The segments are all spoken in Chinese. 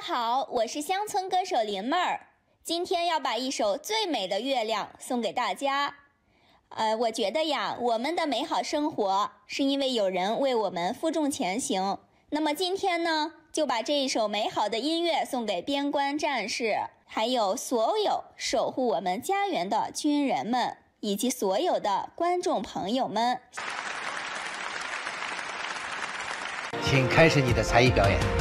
好，我是乡村歌手林妹儿，今天要把一首《最美的月亮》送给大家。我觉得呀，我们的美好生活是因为有人为我们负重前行。那么今天呢，就把这一首美好的音乐送给边关战士，还有所有守护我们家园的军人们，以及所有的观众朋友们。 请开始你的才艺表演。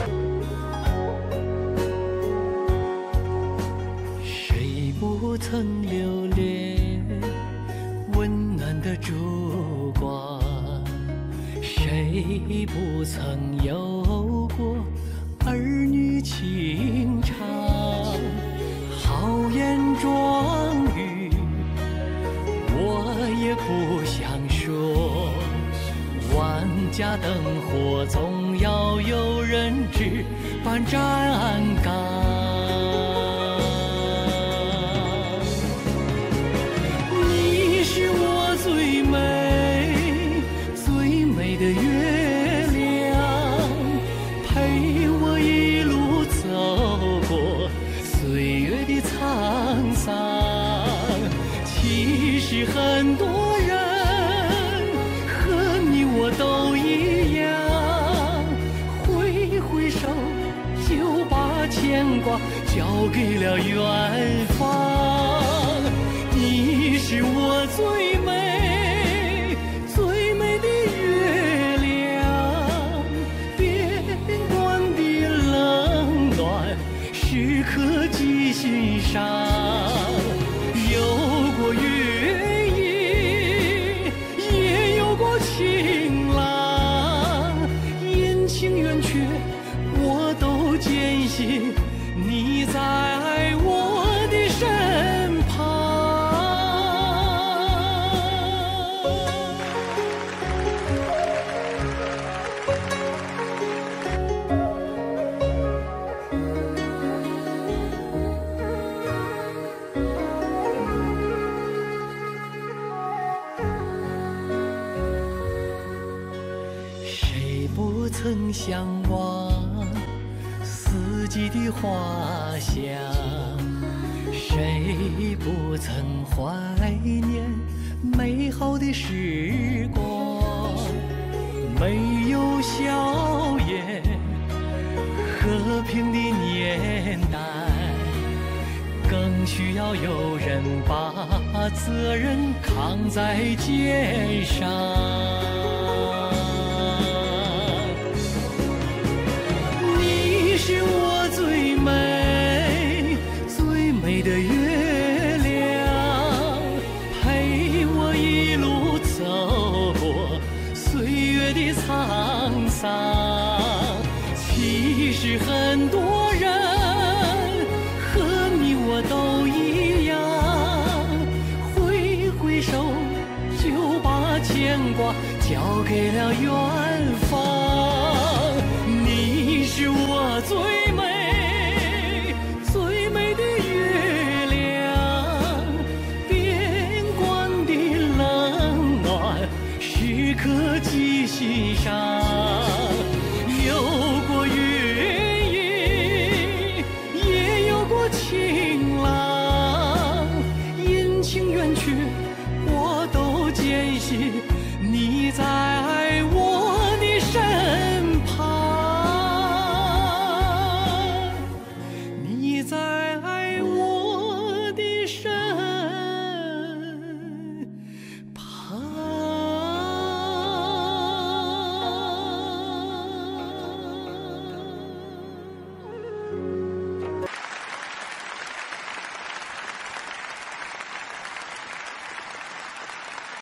谁不曾留恋温暖的烛光？谁不曾有过儿女情长？豪言壮语我也不想说，万家灯火总要有人值班站岗。你是我最美最美的月亮，陪我一路走过岁月的沧桑。其实很多人和你我都一样，挥挥手就把牵挂交给了远方。你是我最美最美的月亮，边关的冷暖时刻记心上。有过月夜，也有过晴朗，阴晴圆缺我都坚信你在我的身旁。谁不曾向往四季的花香？谁不曾怀念美好的时光？没有硝烟和平的年代，更需要有人把责任扛在肩上。你是我最美最美的月亮，陪我一路走过岁月的沧桑。其实很多人和你我都一样，挥挥手就把牵挂交给了远方。